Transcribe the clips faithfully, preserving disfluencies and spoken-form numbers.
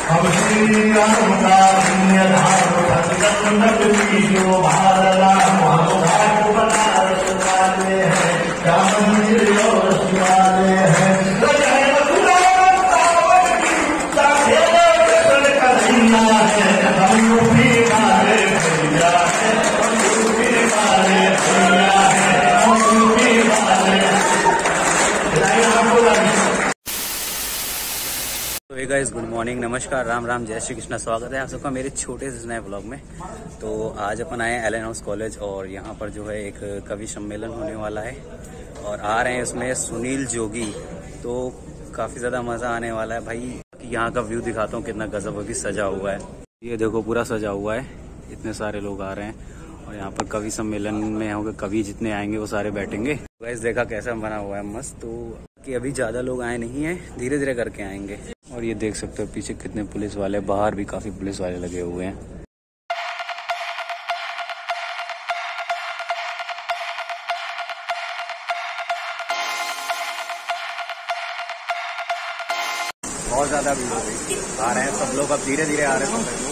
हम श्री राम का पुण्य धाम सतगंध कीजो भारला हम घाट बनारस वाले हैं क्या मंदिर और शिवालय है हम यूपी वाले भैया है हम यूपी वाले भैया है हम यूपी वाले। तो हे गाइस, गुड मॉर्निंग, नमस्कार, राम राम, जय श्री कृष्णा। स्वागत है आप सबका मेरे छोटे से नए ब्लॉग में। तो आज अपन आए एलन हाउस कॉलेज और यहाँ पर जो है एक कवि सम्मेलन होने वाला है और आ रहे हैं इसमें सुनील जोगी। तो काफी ज्यादा मजा आने वाला है भाई। यहाँ का व्यू दिखाता हूँ कितना गजब अभी सजा हुआ है। ये देखो पूरा सजा हुआ है, इतने सारे लोग आ रहे हैं और यहाँ पर कवि सम्मेलन में होंगे, कवि जितने आएंगे वो सारे बैठेंगे। गाइस देखा कैसा बना हुआ है मस्त। तो कि अभी ज्यादा लोग आए नहीं है, धीरे धीरे करके आएंगे। और ये देख सकते हो पीछे कितने पुलिस वाले, बाहर भी काफी पुलिस वाले लगे हुए हैं। बहुत ज्यादा भीड़ हो गई, आ रहे हैं सब लोग, अब धीरे धीरे आ रहे हैं सब लोग।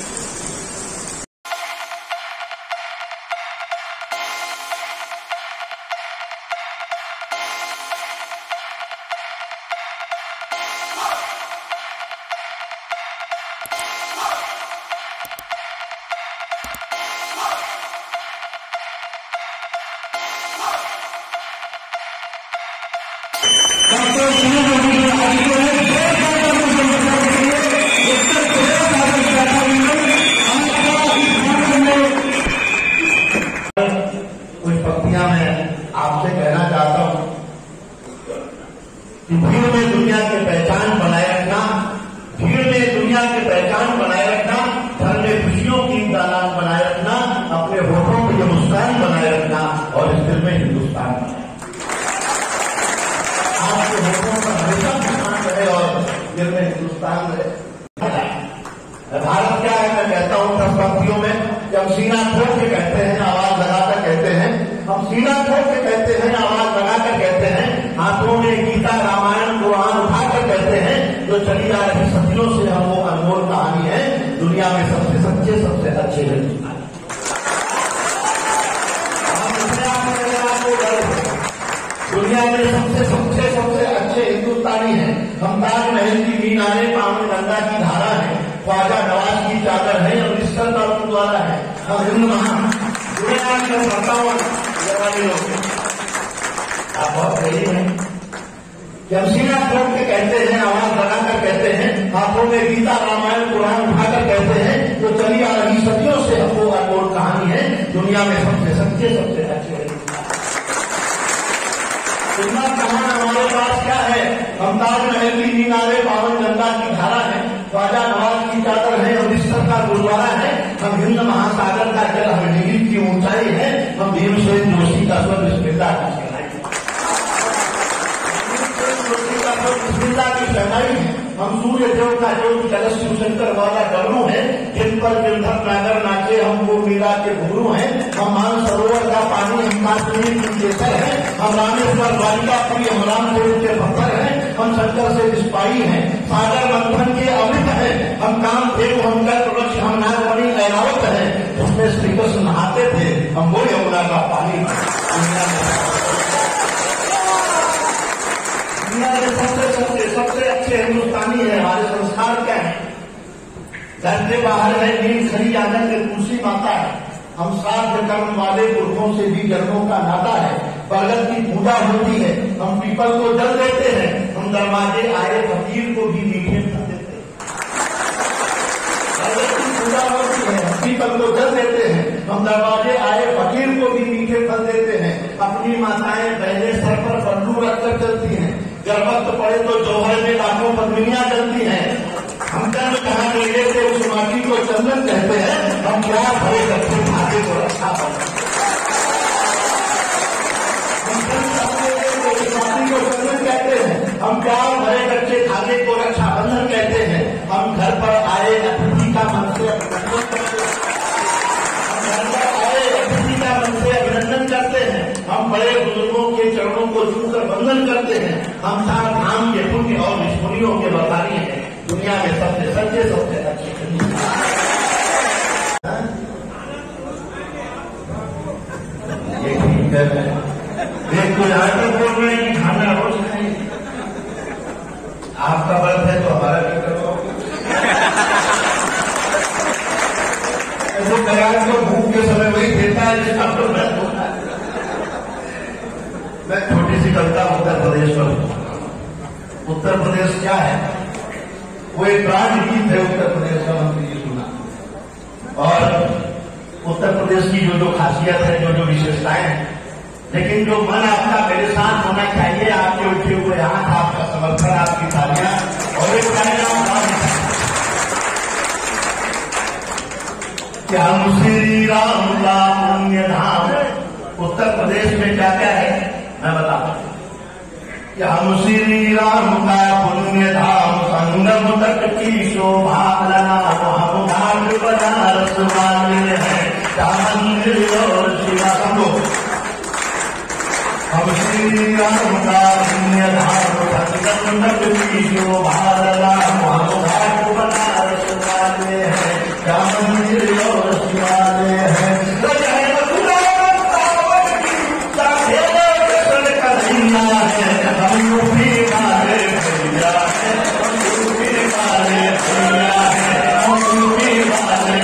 कुछ पंक्तियां मैं आपसे कहना चाहता हूं कि भीड़ में दुनिया की पहचान बनाए रखना, भीड़ में दुनिया की पहचान बनाए रखना, घर में खुशियों की दालान बनाए रखना, अपने होठों में ये मुस्कान बनाए रखना और इस दिल में हिंदुस्तान बनाए। आपके होठों पर हमेशा मुस्कान रहे और दिल में हिंदुस्तान रहे। भारत क्या है, मैं कहता हूं दस पंक्तियों में, जब सीना ठोक के कहते हैं, आवाज लगाकर कहते हैं, हम सीना ठोक के कहते हैं, आवाज लगाकर कहते हैं, हाथों में गीता रामायण कुरान उठाकर कहते हैं, जो चली आ रही सदियों से हम वो अनमोल कहानी है, दुनिया में सबसे सच्चे सबसे अच्छे हिंदुस्तान। दुनिया में सबसे सबसे सबसे अच्छे हिंदुस्तानी हैं हम। ताजमहल की मीनारें पावन गंगा की धारा है, ख्वाजा नवाज की चादर है, अमृतसर का गुरुद्वारा है, हम हिंदू महान जुड़े आकर सत्तावन लोग। आप बहुत गरीब हैं। जब सीना ठोक के कहते हैं, आवाज लगाकर कहते हैं, हाथों में गीता रामायण कुरान उठाकर कहते हैं, जो चली आ रही सदियों से हमको अनमोल कहानी है, दुनिया में सबसे सच्चे सबसे अच्छे है। इतना कहाना हमारे पास क्या है, हम ताजमहल की मीनारें पावन गंगा की धारा है, ख्वाजा नवाज की चादर है, अमृतसर का गुरुद्वारा है, हम हिंद महासागर का जल, हम नील की ऊंचाई है, हम भीमसेन जोशी का स्वर बिस्मिल्लाह की शहनाई है, जोशी का स्वर बिस्मिल्लाह की शहनाई है, हम सूर्य देव का जो कलश शिवशंकर वाला डमरू है, जिन पर गिरधर नागर नाचे हमको मीरा के घुघरू हैं, हम मानसरोवर का पानी, हम काश्मीर की केसर है, हम रामेश्वर द्वारिकापुरी, हम रामदेव के भक्तर हैं, हम शंकर से निष्पाई हैं, सागर मंथन के अमृत है, हम कामदेव, हम कल्पवृक्ष, हम नागमणि ऐरावत है, उसमें श्री कृष्ण नहाते थे, हम वो यमुना का पानी। दुनिया में सबसे सबसे सबसे अच्छे हिंदुस्तानी है। हमारे संस्कार क्या है, घर के बाहर है नीम खड़ी आंगन में तुलसी माता है, हम श्राद्ध कर्म वाले पुरखों से भी जन्मों का नाता है, बरगद की पूजा होती है, हम पीपल को जल देते हैं, हम दरवाजे आए फकीर को भी मीठे फल देते हैं। बरगद की पूजा होती है, हम पीपल को जल देते हैं, हम दरवाजे आए फकीर को भी मीठे फल देते हैं। अपनी माताएं पहले सर पर पल्लू रखकर चलती हैं, जब वक्त पड़े तो जौहर में लाखों पत्नियां जलती हैं। हम कर्म कहाँ ले थे उस माटी को चंदन कहते हैं, हम प्यार भरे रखे धागे को रक्षा करते हैं। हम माटी को चंदन कहते हैं, हम प्यार भरे रखे धागे को रक्षा बंधन कहते हैं। हम घर पर आए अतिथि का मन से अभिनंदन करते हैं, हम घर पर आए अतिथि का मन से अभिनंदन करते हैं, हम बड़े बुजुर्गों के चरणों को छूकर वंदन करते हैं, हम चार धाम के पुण्य और विस्मरणीयों के बरतारी हैं, दुनिया में सबसे सच्चे सबसे प्रयाग जो भूख के समय वही देता है जिसका तो मैं छोटी सी कविता उत्तर प्रदेश पर। उत्तर प्रदेश क्या है? वो एक राज्य गीत है उत्तर प्रदेश का, मंत्री जी सुना। और उत्तर प्रदेश की जो जो खासियत है, जो जो विशेषताएं हैं, लेकिन जो मन आपका मेरे साथ होना चाहिए, आपके उठे हुए हाथ, आपका समर्थन, आपकी तालियां और एक क्या हम श्री राम का पुण्य धाम। उत्तर प्रदेश में क्या क्या है मैं बताता हूं। क्या हम श्री राम का पुण्य धाम, संगम तट की शोभा लना, हम घाट बनारस वाले हैं, मंदिर और शिवा संगो। हम श्री राम का पुण्य धाम, संगम तट की शोभा लना, हम घाट बनारस वाले हैं, मंदिर और शिवालय है। हम यूपी वाले भैया है, हम यूपी वाले भैया है, हम यूपी वाले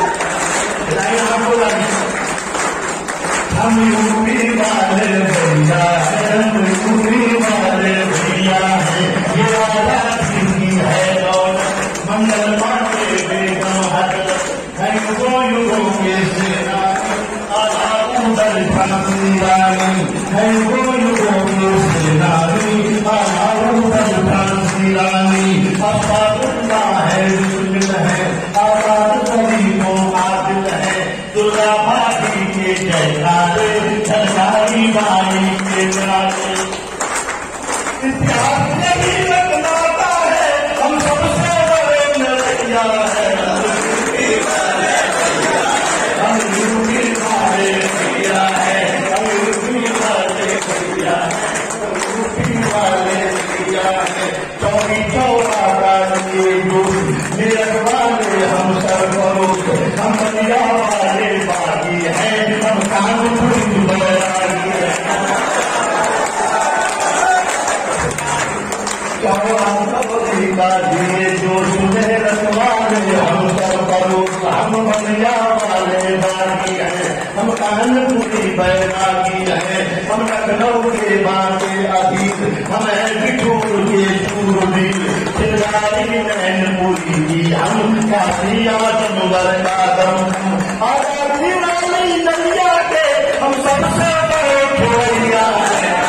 हम यूपी वाले भैया है, हम यूपी वाले भैया है। ये राजा की है दौलत, मंगल पांडे बेगम हजरत, है युगों युगों के सेना आधा उदर झांसी रानी, है युगों युगों के सेनानी आधा उदर झांसी रानी। अपा दुर्गा है, दुर्मिल है, आजाद गरीबों आदिल है, दुर्गा भाभी के जयकारे, सरकारी बाई के नारे। इतिहास में भी रखनाता है, हम सबसे बड़े नैया है। हम यूपी वाले भैया है, हम यूपी वाले भैया है, हम यूपी वाले भैया है। चौकी चौरा ये मेरे वाले हम सरपरों, हम बलिया वाले बागी है, हम कानपुर बैरागी है। दिए जो सुने रखवाले, हम सरपरों, हम बलिया वाले बागी है, हम कानपुरी बैरागी है, हम लखनऊ के बागे अधीत, हम है बिठूर के सूरवीर, चिल्लारी नैनपुरी की हम, काशिया जनवर का दम, आजादी वाली नदिया के हम सबसे बड़े खिलैया है।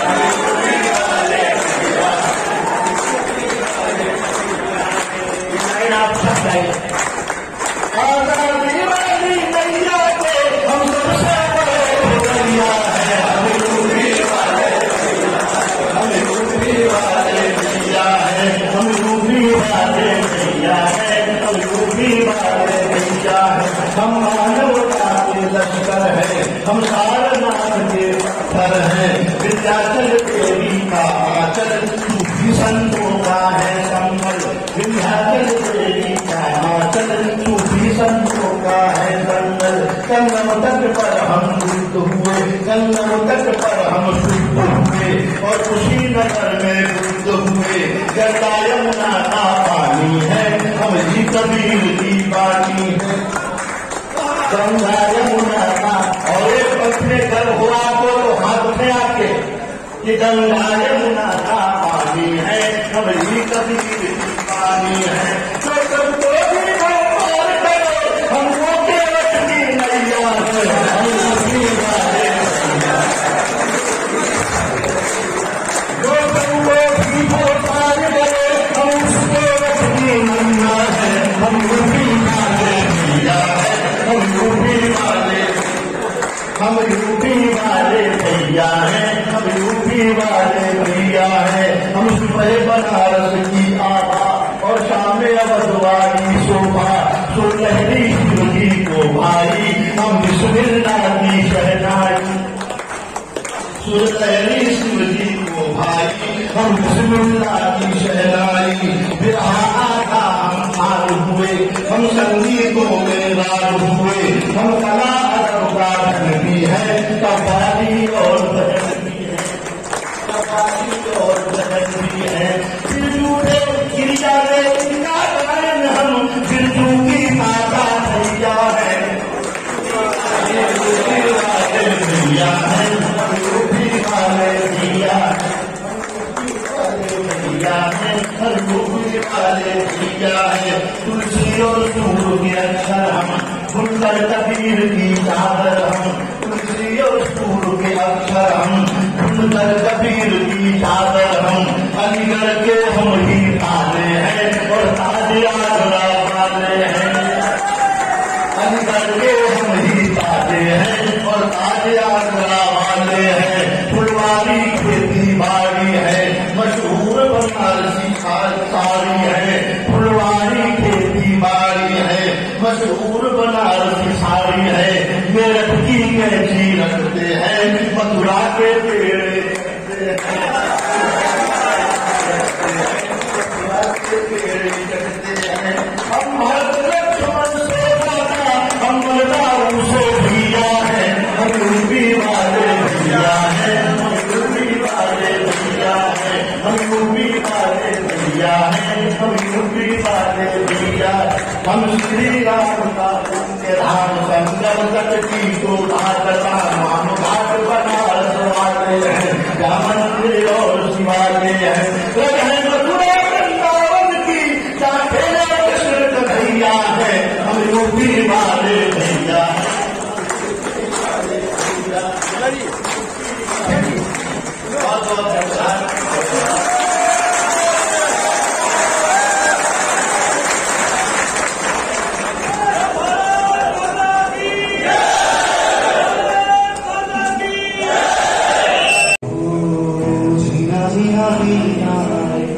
आप सब आजादी वाली नैया के हम सबसे बड़े खिलैया है। हम यूपी वाले हम यूपी वाले भैया है, हम यूपी वाले भैया है, हम यूपी वाले भैया है। हम मानवता के लश्कर है, हम सारनाथ के पत्थर है, विंध्याचल देवी का आंचल, सूफी संतों का है संभल, विंध्याचल देवी का आंचल, सूफी संतों का है संभल। संगम तट पर हम शुद्ध हुए, संगम तट पर हम शुद्ध हुए, और कुशीनगर में बुद्ध हुए। गंगा यमुना का पानी है, हम जी कबीर की बानी है। गंगा यमुना का और एक पत्नी घर हुआ तो हाथ में आके कि गंगा यमुना का पानी है, हम जी कबीर की पानी है। तो सबको भी पार करो, हमको केवट की नैया है, हम यूपी वाले भैया। जो सबको भी पार करे, हम उसको केवट की नैया है, हम यूपी वाले भैया है, हम यूपी वाले हम यूपी वाले भैया है, हम यूपी वाले भैया है। हम सुबह बनारस की आभा और शाम अवधवारी शोभा, सुनहरी शिवजी को भाई, हम बिस्मिल्लाह की शहनाई। सुनहरी शिवजी को भाई, हम बिस्मिल्लाह की शहनाई। बिरहा आधा हम हार हुए, हम संगीतों में राग हुए, हम कला अदब का धन भी है, कव्वाली और भजन भी है, कव्वाली और भजन भी है। बिरजू रे गिरिजा रे इनका गायन हम, बिरजू की माता भैया है, तुलसी और सूर के अक्षर हम बुनकर कबीर की चादर हम, तुलसी और सूर के अक्षर हम बुनकर कबीर की चादर हम, अलीगढ़ के हम ही ताले हैं और ताज आगरा वाले हैं, अलीगढ़ के हम ही ताले हैं और ताज आगरा वाले हैं, फुलवारी खेती बाड़ी है मशहूर बनारसी साड़ी है, फुलवारी खेती बाड़ी है मशहूर बनारसी साड़ी है, मेरठ की कैंची रखते हैं मथुरा के पेड़े कटते हैं, हम भरत लक्ष्मण से ज्यादा हम बलदाऊ से भैया है, हम यूपी वाले भैया है, हम यूपी वाले भैया है, हम यूपी वाले भैया है, हम यूपी वाले भैया, हम श्री राम का पुण्य धाम संगम तट की को घाट राम घाट बनारस वाले हैं, क्या मंदिर और शिवालय है, मथुरा वृंदावन की चाहे कृष्ण कन्हैया है, हम यूपी वाले भैया बहुत बहुत धन्यवाद। Zina, zina, zina.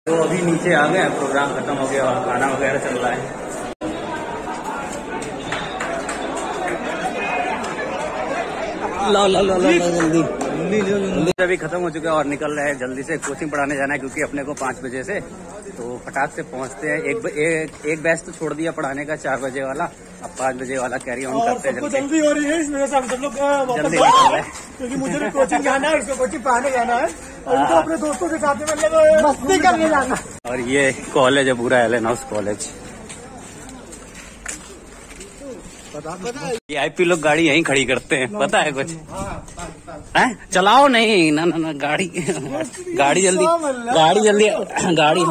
तो अभी नीचे आ गए, प्रोग्राम खत्म हो गया और खाना वगैरह चल रहा है। ला ला ला ला जल्दी जल्दी अभी खत्म हो चुका है और निकल रहे हैं जल्दी से। कोचिंग पढ़ाने जाना है क्योंकि अपने को पाँच बजे से, तो फटाक से पहुंचते हैं। एक एक, एक बैच तो छोड़ दिया पढ़ाने का चार बजे वाला, अब पाँच बजे वाला कैरी ऑन करते हैं। जल्दी हो रही है इस वजह से हम सब लोग जल्दी निकल रहे हैं क्योंकि मुझे भी कोचिंग जाना है, उसको कोचिंग पढ़ाने जाना है और उनको अपने दोस्तों के साथ में मतलब मस्ती करने जाना। और ये कॉलेज है पूरा, एलन हाउस कॉलेज। ये आईपी लोग गाड़ी यहीं खड़ी करते हैं, पता है कुछ है? चलाओ नहीं ना ना ना गाड़ी गाड़ी जल्दी गाड़ी जल्दी गाड़ी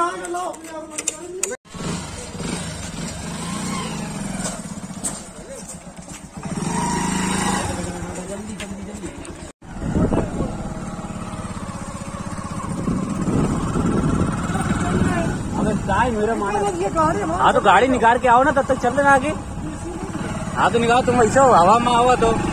मेरा मान। हाँ तो गाड़ी निकाल के आओ ना, तब तक चल रहे आगे। हाँ तो निकालो, तुम ऐसे हो हवा में आओ तो